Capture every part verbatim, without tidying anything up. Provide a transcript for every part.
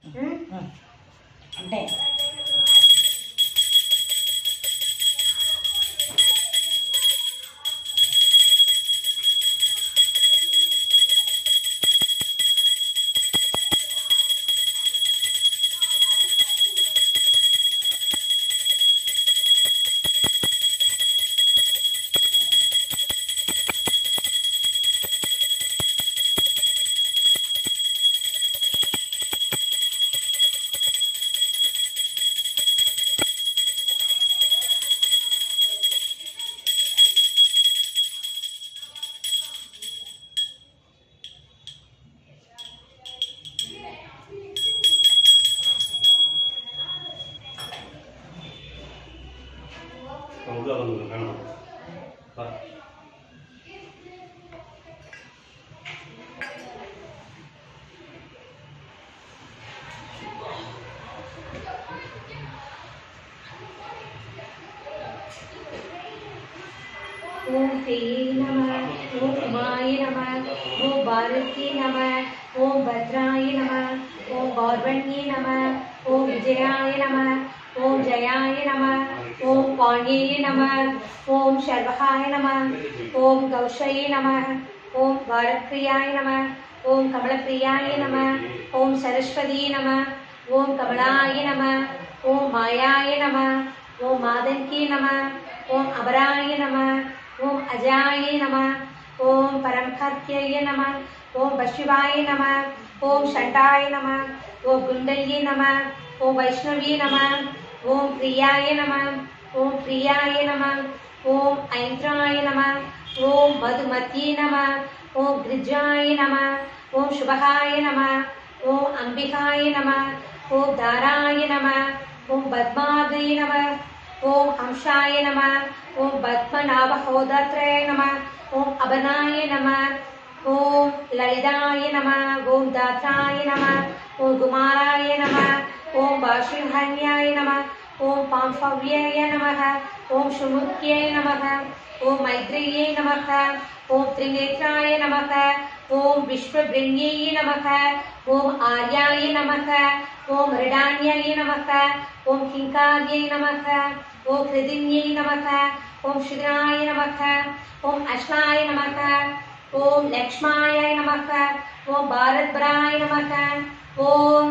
అంటే ओम प्रिये नमः, ओम उमाय नमः, ओम भारती नमः, ओम भद्राय नमः, ओम गौरवण्ये नमः, ओम विजयाय नमः, ओम जयाय नमः, ओम पाण्ये नमः, ओम शर्वहाय नमः, ओम गौशये नमः, ओम भारतप्रियाय नमः, ओम कमलप्रियाय नमः, ओम सरस्वती नमः, ओम कमलाय नमः, ओम मायाय नमः, ओम मादन्की नमः, ओम अबराय नमः, ओम अजाय नमः, ओम परमहत्यै नमः, ओम वशिवाय नमः, ओम षण्डाय नमः, ओम गुण्डल्ये नमः, ओम वैष्णवी नमः, ओम प्रियाय नमः, ओम प्रियाय नमः, ओम ऐन्द्राय नमः, ओम मधुमत्ये नमः, ओम गिरिजाय नमः, ओम शुभहाय नमः, ओम अंबिकाय नमः, ओम दाराय नमः, ओम पद्मावती नमः, ओम हंसाय नमः, ओम पद्मनाभहोदात्राय नमः, ओम अबनाय नमः, ओम ललिताय नमः, ओम दात्राय नमः, ओम कुमाराय नमः, ओम वासिन्हन्याय नमः, ओम पांफव्याय नमः, ओम सुमुख्यै नमः, ओम मैत्रेयी नमः, ओम त्रिनेत्राय नमः, ओम विश्वब्रह्मण्यै नमः, ओम आर्याय नमः, ओम मृडान्याय नमः, ओम किंकार्यै नमः, ओम कृदिन्यै नमः, ओम शिद्राय नमः, ओम अश्नाय नमः, ओम लक्ष्माय नमः, ओम भारतभराय नमः, ओम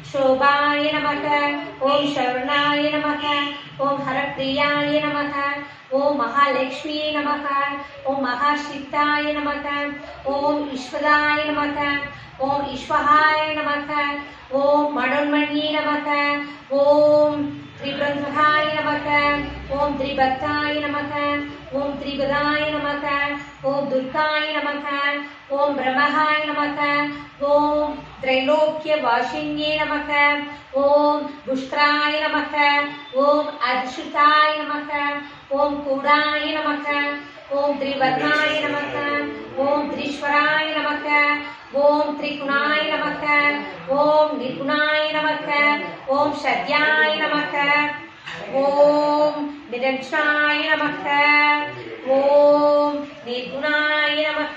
शोभाय नमः, ओम शरणाय नमः, ओम हरप्रियाय नमः, ओम महालक्ष्मी नमः, ओम महाशिताय नमः, ओम ईश्वराय नमः, ओम ईश्वहाय नमः, ओम मणोन्मणि नमः, ओम त्रिब्रह्माय नमः, ओम त्रिभक्ताय नमः, ओम त्रिपदाय नमः, ओम दुर्गाय नमः, ओम ब्रह्माय नमः, ओम त्रैलोक्यवासिन्ये नमः, ओम पुष्कराय नमः, ओम अच्युताय नमः, ओम कूडाय नमः, ओम त्रिवर्णाय नमः, ओम त्रीश्वराय नमः, ओम त्रिगुणाय नमः, ओम निर्गुणाय नमः, ओम सत्याय नमः, ओम निरंजनाय नमः, ओम निर्गुणाय नमः,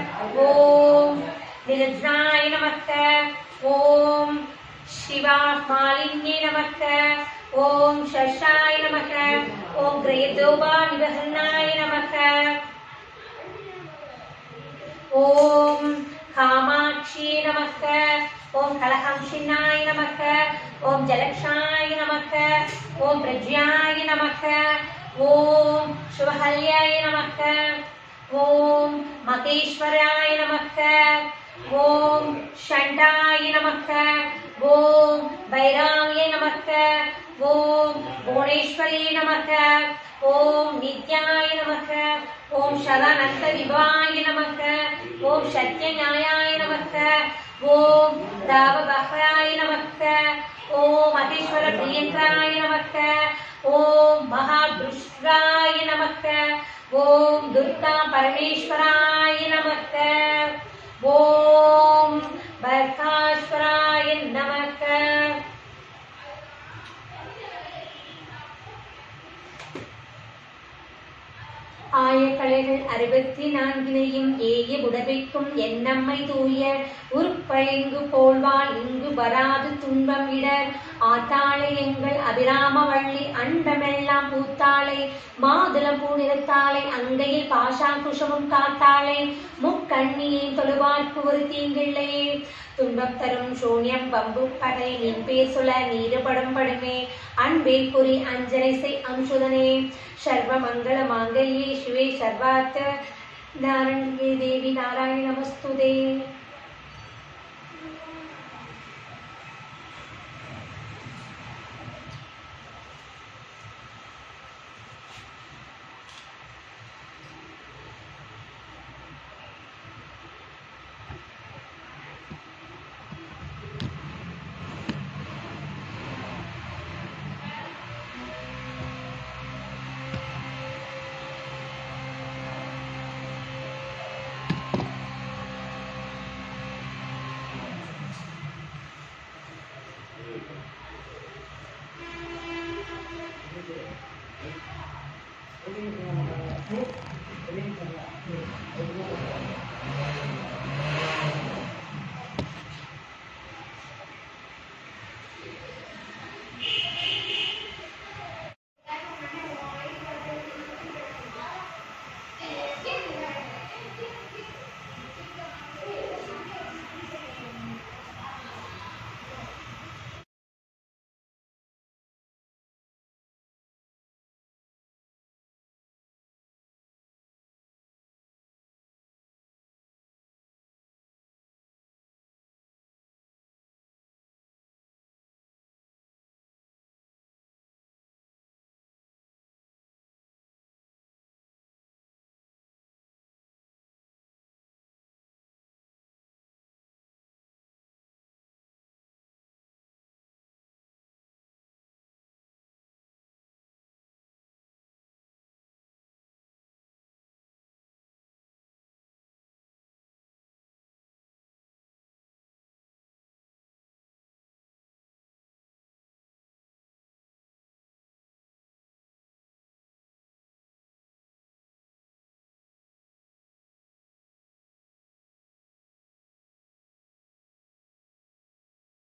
ओम निरंजनाय नमः, ओम शिवामालिन्ये नमः, ओम शशाय नमः, ओम ग्रहदोबा निवहनाय नमः, ओम कामाक्षी नमः, ओम कलहंसिनाय नमः, ओम जलक्षाय नमः, ओम प्रज्ञाय नमः, ओम शुभहल्याय नमः, ओम महेश्वराय नमः, ओम षण्डाय नमः, ओम भैराय नमः, ओम भुवनेश्वरी नमः, ओम नित्याय नमः, ओम सदानंद विभाय नमः, ओम सत्यन्यायाय नमः, ओम दावबह्राय नमः, ओम महेश्वर प्रियंकाय नमः, ओम महादुष्टाय नमः, ओम दुर्गा परमेश्वराय नमः, ओम बर्काश्वराय नमः। ஆயக்கலைகள் அறுபத்தி நான்கினையும் ஏய உடவைக்கும் என்னம்மை தூய உருப்பழிங்கு போல்வாள் இங்கு வராது துன்பம் இடர் ஆத்தாளை எங்கள் அபிராம வள்ளி அண்டமெல்லாம் பூத்தாளை மாதுளம் பூநிறத்தாளை அங்கையில் பாஷாங்குஷமும் காத்தாளை முக்கண்ணியை தொழுவார்க்கு ஒரு தீங்கில்லையே துன்பம் தரும் சூன்யம் பம்பு படை நின் பேர் சொல்ல நீருபடும் படுமே அன்பே குறி அஞ்சனை செய் அம்சுதனே சர்வ மங்கள மாங்கல்யே சிவே சர்வார்த்த நாராயணே தேவி நாராயண நமஸ்துதே.